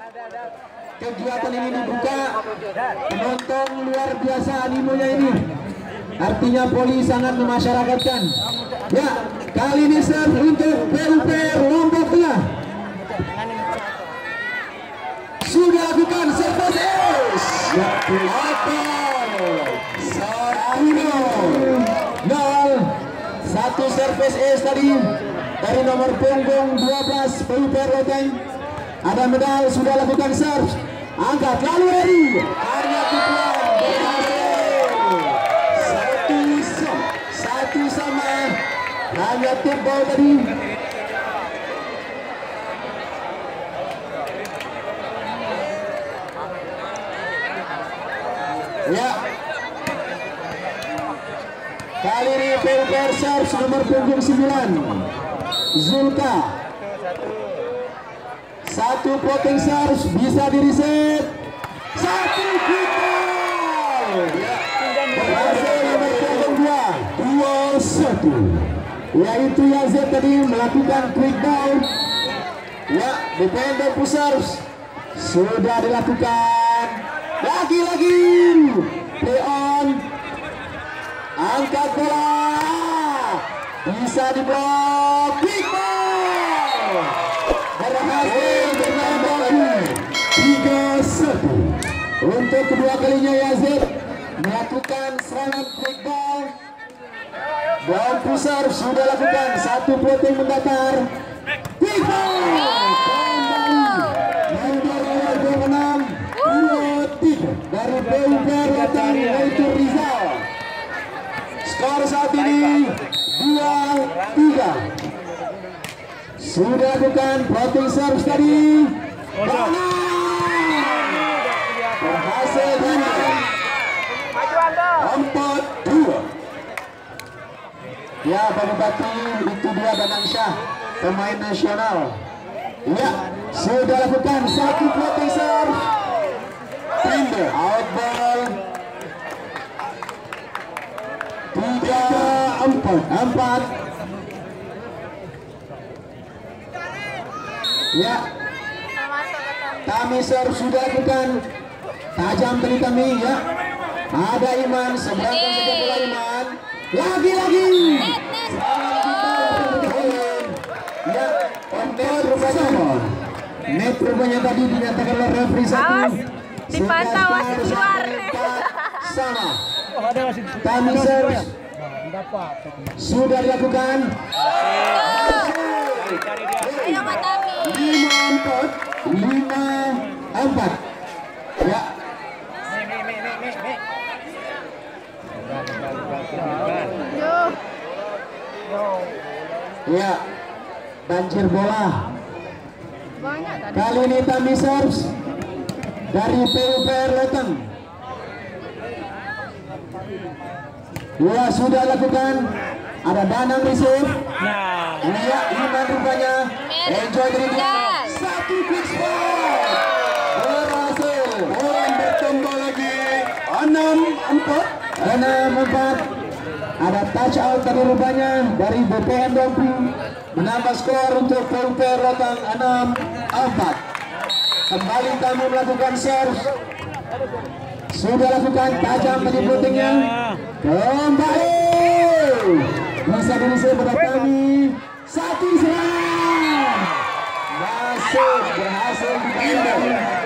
kegiatan ini dibuka, penonton luar biasa animonya ini. Artinya Poli sangat memasyarakatkan. Ya, kali ini serve untuk PUPR Lombok Tengah. Sudah lakukan service ace. Ya, satu service ace tadi dari nomor punggung 12 PUPR Loteng. Ada medal, sudah lakukan serve. Angkat lalu ready. Arya Tukuan berhasil. Satu sama. Hanya tebal tadi. Ya. Kali ini PUPR serve nomor punggung 9 Zulka. Satu floating serve bisa di reset. Satu goal. Ya. Berhasil nomor punggung 2-1. Yaitu Yazid tadi melakukan quick down. Ya, defender pushers sudah dilakukan. Lagi-lagi play on. Angkat bola. Bisa diblok. Quick ball. Berhasil bertambah 3-1. Untuk kedua kalinya Yazid melakukan serangan quick ball. Ball pusar sudah lakukan. Satu floating mendatar. Quick ball. Kembali. Nomor 6 2-3 dari PUPR Loteng yaitu Rizal. Skor saat ini 2-3. Sudah lakukan floating serve tadi. Berhasil dengan 4-2. Ya, Bani Bati itu dia Danang Syah, pemain nasional. Ya, sudah lakukan satu floating serve. Tinder out ball. 3-4. Ya, Tami serve sudah lakukan. Tajam tadi Tami ya. Ada Iman, seberangkan saja bola Iman. Lagi-lagi. Ya, net rupanya. Net rupanya tadi dinyatakan oleh referee 1. Dipantau wasit luar. Sama. Tami serve sudah dilakukan. 5-4. Ya. Ya, banjir bola. Kali ini Tami serve dari PUPR Loteng. Ya, sudah lakukan. Ada Danang receive. Ya, Iman rupanya. Enjoy dari dia. Satu quick spot. Berhasil. Bola bertambah lagi. 6-4. Ada touch out tadi rupanya dari BPN Dompu. Menambah skor untuk PUPR Loteng 6-4. Kembali kami melakukan serve. Sudah lakukan tajam tadi putingnya. Kembali. Bisa dirisik pada kami. Satu serang. Masuk. Berhasil ditambah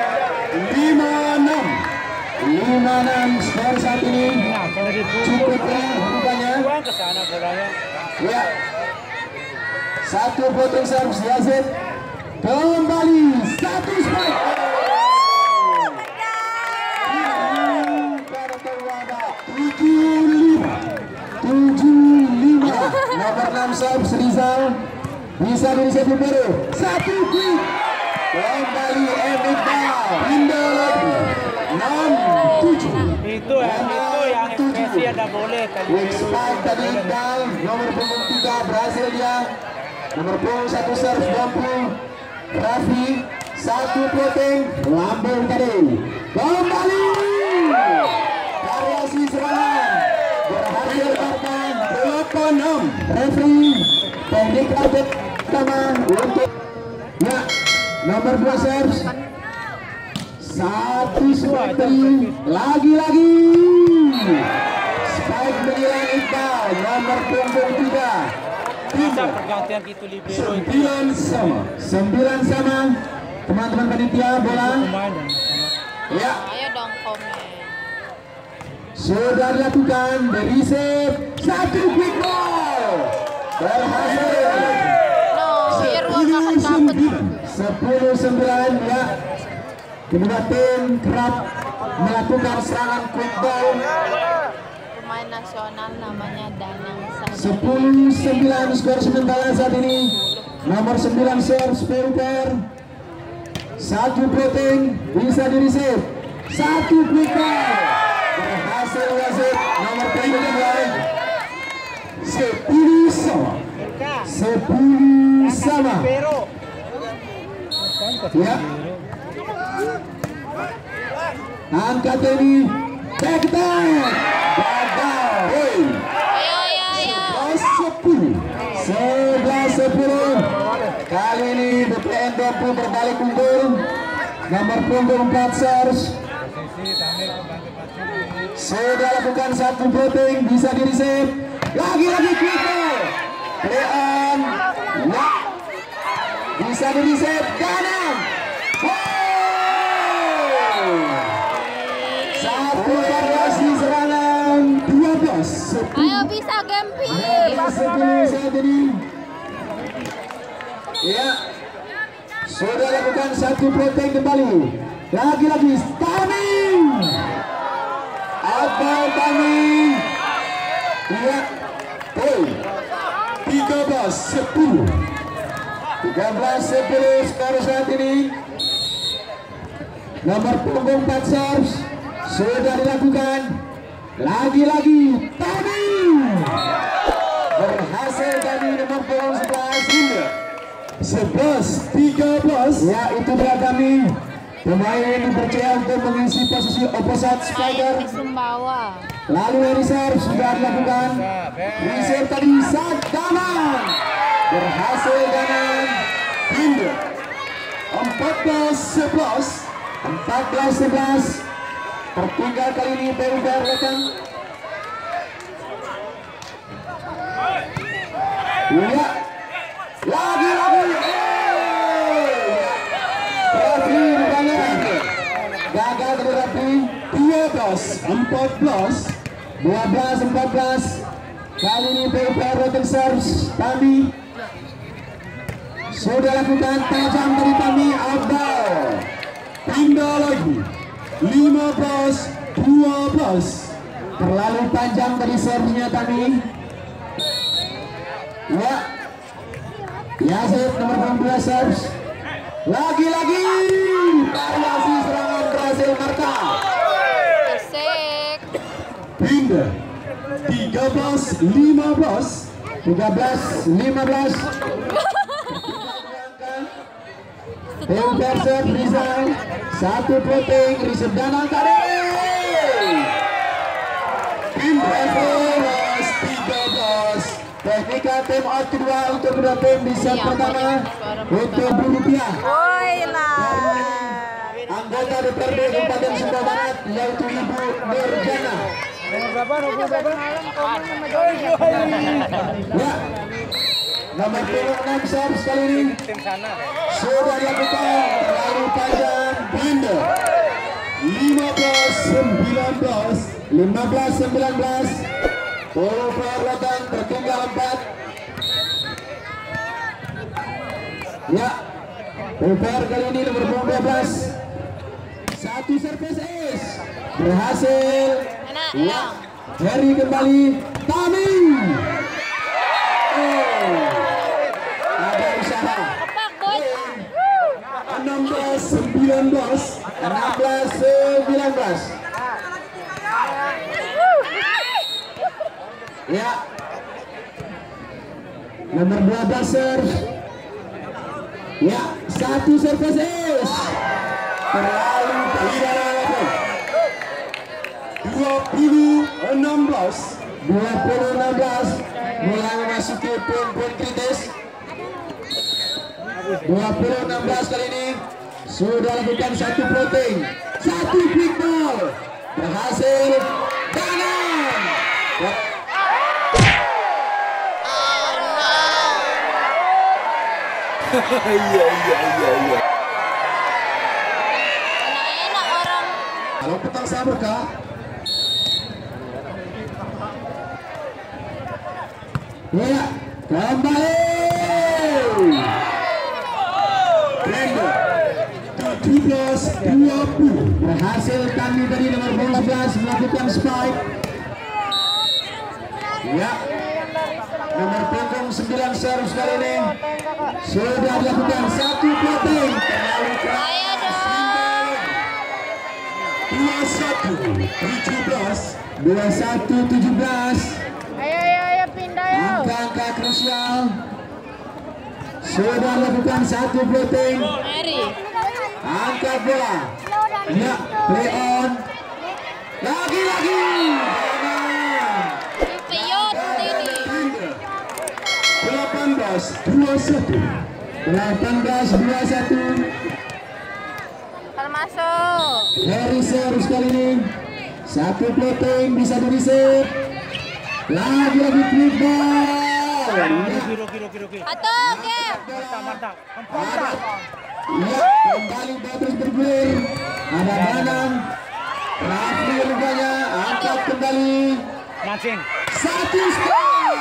5-6. 5-6 skor saat ini. Cukup rupanya. Ya. Satu floating serve Yazid. Kembali. Satu strike. 7-5. Nomor 6 serve Rizal. Bisa dirisik baru. Satu quick. Kembali Iqbal. Pindah lagi. 6-7. Itu yang ekspresi ada boleh tadi. Spike tadi Iqbal. Nomor punggung 3 berhasil dia. Nomor punggung 1 serve Dompu. Raffi. Satu floating. Lambung tadi. Kembali. Variasi serangan. Berhasil datang 8-6. Referee teknik update pertama untuk ya nomor 2 serve Satu seperti lagi-lagi spike menyerang Iqbal nomor punggung 3. Bisa pergantian gitu libero itu. 9 sama. Teman-teman panitia bola. Ya. Ayo dong komen. Sudah dilakukan dari save. Satu quick ball. Berhasil. No, Irwan akan takut. 10-9 ya. Kedua tim kerap melakukan serangan quick ball. Pemain nasional namanya Danang Sandi. 10-9 skor sementara saat ini. Nomor 9 serve Sprinter. Satu floating bisa di receive. Satu quick ball. Berhasil wasit nomor punggung 2. 10 sama. 10 sama. Ya. Angkat ini back down. Gagal. Ayo. 11-10. Kali ini BPN Dompu berbalik unggul. Nomor punggung 4 Sars. Sudah lakukan satu floating bisa di receive. Lagi-lagi quick ball. Play on. Ya. Bisa di receive kanan. Satu variasi serangan 12. Ayo bisa Gempi. Saat ini. Ya. Sudah lakukan satu floating kembali. Lagi-lagi stunning. Abel Tami. Ya. 13-10. 13-10 skor saat ini. Nomor punggung 4 serve sudah dilakukan. Lagi-lagi Tami. Berhasil Tami nomor punggung 11-13. Ya, itu dia Tami. Pemain yang dipercaya untuk mengisi posisi opposite spider. Di Sumbawa. Lalu reserve sudah dilakukan. Reserve tadi saat kanan. Berhasil kanan. Hingga 14-11. 14-11. Tertinggal kali ini PUPR datang. Ya. Lagi-lagi. Gagal tetapi 12-14. 12-14. Kali ini PUPR Rotten Serves Tami. Sudah lakukan tajam dari Tami. Abdal pindah lagi. 15-12. Terlalu panjang dari servisnya Tami. Ya. Yazid nomor 16 serves. Lagi-lagi variasi serangan berhasil marka. Asik. Pindah 13-15. 13-15. PUPR serve Rizal. Satu floating Rizal dan angka Pindah 13. Teknika tim out kedua untuk kedua tim di set pertama untuk Rp1000. Anggota DPRD Kabupaten Sumba Barat yaitu Ibu Nurjana. Ya, nomor punggung 6 serve sekali ini sudah dilakukan terlalu panjang. Pindah 15-19. 15-19. PUPR Rotan tertinggal 4. Ya, PUPR kali ini nomor 12. Satu service ace berhasil. Ya, Heri kembali. Tami. Ada usaha. 16-19. 16-19. Ya, nomor 12 serve. Ya, satu service ace. Terlalu panjang. 20-16. 20-16. Mulai memasuki poin-poin kritis. 20-16 kali ini sudah lakukan satu floating, satu quick ball, berhasil Danang. Iya. Enak-enak orang. Kalau petang sabar kak. Ya, kembali. Brando 17-20 berhasil kami tadi nomor 11 melakukan spike. Ya, nomor punggung 9 servis kali ini sudah dilakukan satu floating terlalu keras. Ayo dong. 21-17 Ayo pindah yuk. angka-angka krusial sudah lakukan satu floating, Mary. angkat bola, ya play on, lagi-lagi Piot ini. 18-21 Termasuk. Harry servis kali ini satu floating bisa di reset, lagi-lagi quick ball, ya. Roki. Atau game. Mantap. Ya, kembali terus bergulir. Ada Danang, Rafli rupanya angkat kembali. Mancing. Satu strike.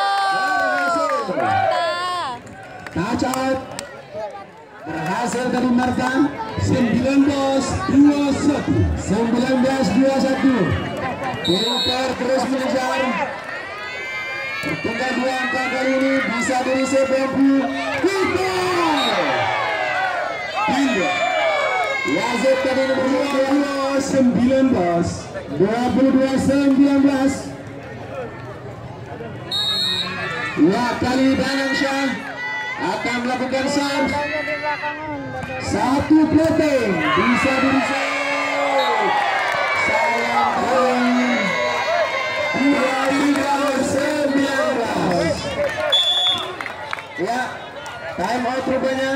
Mantap. Touch out. Berhasil dari Marta. 19-21. Pinter terus mengejar. Pertunggal dua angka kali ini bisa direset Bambu. Pindah. Yazid tadi nomor 22-19. Ya, kali Danang Syah akan melakukan serve. Satu floating bisa direset. Sayang kali 23-19. Ya, time out rupanya.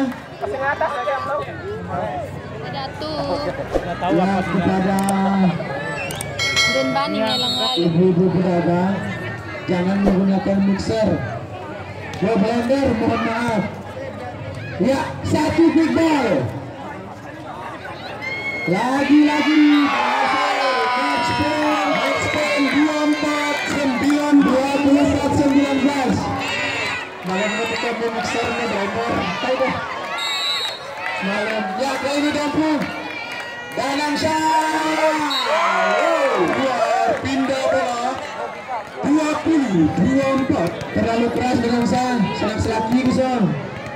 Tidak tuh. Nggak tahu Ya, apa sih. kepada Dan Bani ngelang ibu-ibu pedagang, jangan menggunakan mixer. Blender, mohon maaf. Ya, satu quick ball. Lagi-lagi match point 24-19. Malam ini kita mixernya blender. Tahu deh. Malam ya kali ini Dampung. Danang Syah. Pindah bola. 20-24. Terlalu keras Danang Syah. Selak-selaki kosong.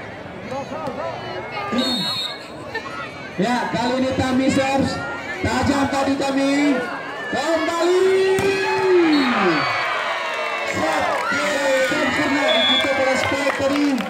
Ya, kali ini Tami serves. Tajam tadi Tami. Kembali. Set. Sempurna ditutup oleh spike tadi.